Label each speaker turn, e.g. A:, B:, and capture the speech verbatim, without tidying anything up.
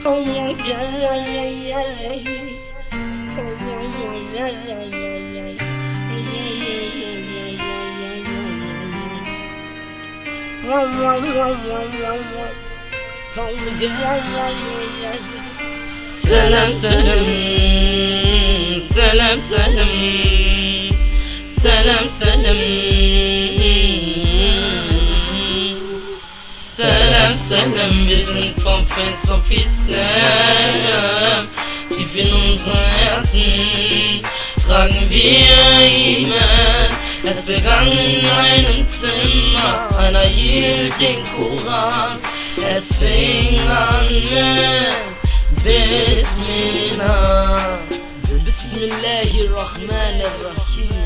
A: Salam salam, salam salam, salam salam, salam salam. Wir sind vom Fans auf Islam, tief in unseren Herzen tragen wir Iman. Es begann in einem Zimmer, einer hielt den Koran. Es fing an mit Bismillah, Bismillahirrahmanirrahim.